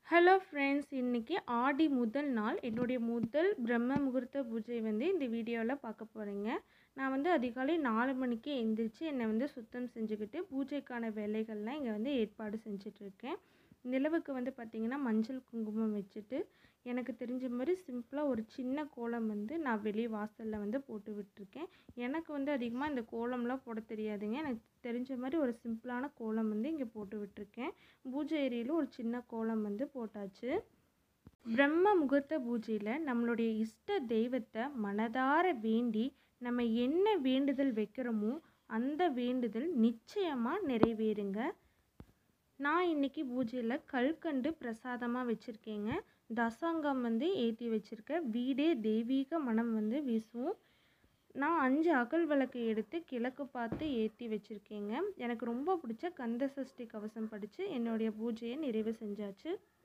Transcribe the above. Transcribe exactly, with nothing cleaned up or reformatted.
Hello friends, இன்றைக்கி ஆடி முதல் நாள் என்னுடைய முதல் பிரம்ம முகூர்த்த பூஜை வந்து இந்த வீடியோவில் பார்க்க போகிறீங்க. நான் வந்து அதிகாலை நாலு மணிக்கு எந்திரிச்சு என்னை வந்து சுத்தம் செஞ்சுக்கிட்டு பூஜைக்கான வேலைகள்லாம் இங்கே வந்து ஏற்பாடு செஞ்சிட்ருக்கேன். நிலவுக்கு வந்து பார்த்திங்கன்னா மஞ்சள் குங்குமம் வச்சுட்டு எனக்கு தெரிஞ்ச மாதிரி சிம்பிளாக ஒரு சின்ன கோலம் வந்து நான் வெளி வாசலில் வந்து போட்டு விட்டுருக்கேன். எனக்கு வந்து அதிகமாக இந்த கோலம்லாம் போட தெரியாதுங்க. எனக்கு தெரிஞ்ச மாதிரி ஒரு சிம்பிளான கோலம் வந்து இங்கே போட்டு விட்டுருக்கேன். பூஜை ஏரியில் ஒரு சின்ன கோலம் வந்து போட்டாச்சு. பிரம்ம முகூர்த்த பூஜையில் நம்மளுடைய இஷ்ட தெய்வத்தை மனதார வேண்டி நம்ம என்ன வேண்டுதல் வைக்கிறோமோ அந்த வேண்டுதல் நிச்சயமாக நிறைவேறுங்க. நான் இன்றைக்கி பூஜையில் கல்கண்டு பிரசாதமாக வச்சுருக்கேங்க. தசாங்கம் வந்து ஏற்றி வச்சுருக்கேன். வீடே தெய்வீக மனம் வந்து வீசும். நான் அஞ்சு அகல் விளக்கு எடுத்து கிழக்கு பார்த்து ஏற்றி வச்சுருக்கேங்க. எனக்கு ரொம்ப பிடிச்ச கந்த சஷ்டி கவசம் படித்து என்னுடைய பூஜையை நிறைவு செஞ்சாச்சு.